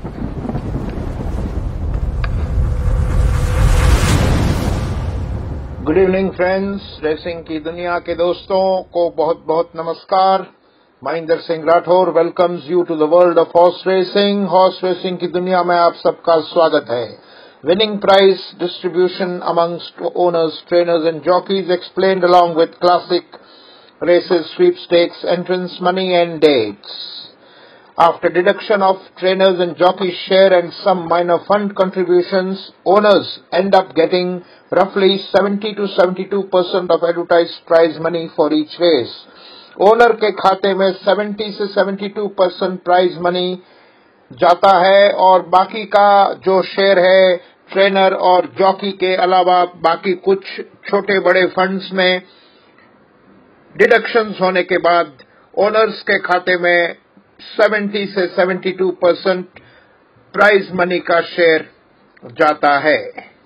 Good evening friends, racing की दुनिया के दोस्तों को बहुत बहुत नमस्कार। Mahendra Singh Rathore welcomes you to the world of horse racing. Horse racing की दुनिया में आप सबका स्वागत है। Winning prize distribution amongst owners, trainers and jockeys explained along with classic races, sweepstakes, entrance money and dates. After deduction of trainers and jockeys' share and some minor fund contributions, owners end up getting roughly 70 to 72% of advertised prize money for each race. Owner के खाते में 70 से 72% prize money जाता है और बाकी का जो शेयर है ट्रेनर और जॉकी के अलावा बाकी कुछ छोटे बड़े फंड्स में डिडक्शंस होने के बाद ओनर्स के खाते में 70 से 72% प्राइज मनी का शेयर जाता है.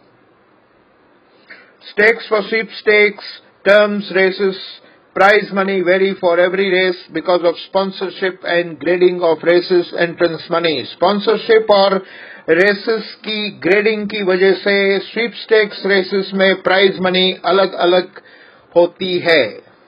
Stakes for sweepstakes, terms races, prize money vary for every race because of sponsorship and grading of races entrance money. Sponsorship और races की grading की वजह से sweepstakes races में prize money अलग अलग होती है.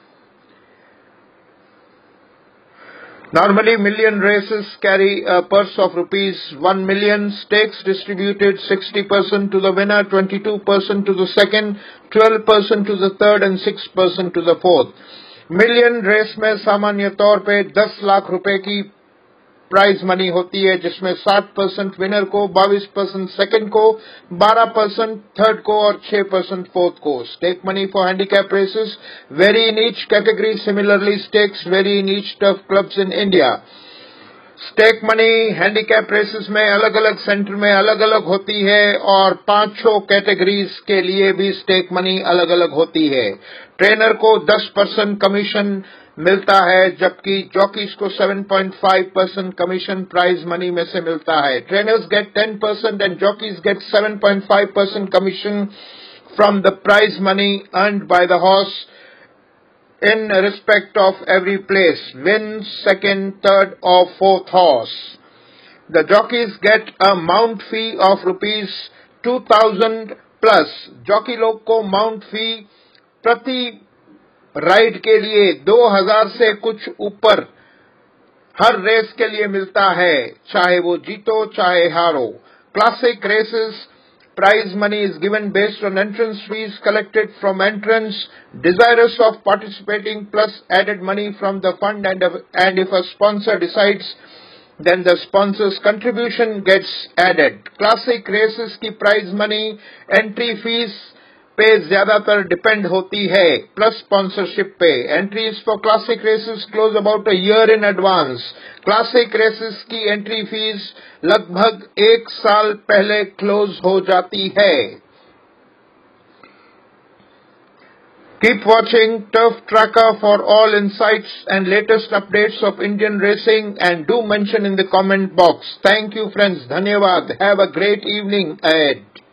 Normally, million races carry a purse of rupees 1 million. Stakes distributed 60% to the winner, 22% to the second, 12% to the third and 6% to the fourth. Million race में सामान्य तौर पे 10 लाख रुपए की प्राइज मनी होती है, जिसमें 60% विनर को, 22% सेकंड को, 12% थर्ड को और 6% फोर्थ को. Stake money for handicap races vary in each category. Similarly stakes vary in each turf clubs in India. Stake money handicap races में अलग अलग सेंटर में अलग अलग होती है और 5 कैटेगरीज के लिए भी स्टेक मनी अलग अलग होती है. ट्रेनर को 10% कमीशन मिलता है, जबकि जॉकीज को 7.5% कमीशन प्राइज मनी में से मिलता है. Trainers get 10% and jockeys get 7.5% commission from the prize money earned by the horse in respect of every place, win, second, third or fourth horse. The jockeys get a mount fee of rupees 2000 plus. Jockey लोग को mount फी प्रति ride के लिए 2000 से कुछ ऊपर हर race के लिए मिलता है, चाहे वो जीतो चाहे हारो. Classic races prize money is given based on entrance fees collected from entrants desirous of participating plus added money from the fund, and if a sponsor decides, then the sponsor's contribution gets added. Classic races की prize money entry fees पे ज्यादातर depend होती है, plus sponsorship पे. Entries for classic races close about a year in advance. Classic races की entry fees लगभग 1 साल पहले क्लोज हो जाती है. Keep watching Turf Tracker for all insights and latest updates of Indian racing, and do mention in the comment box. Thank you friends. धन्यवाद. Have a great evening ahead.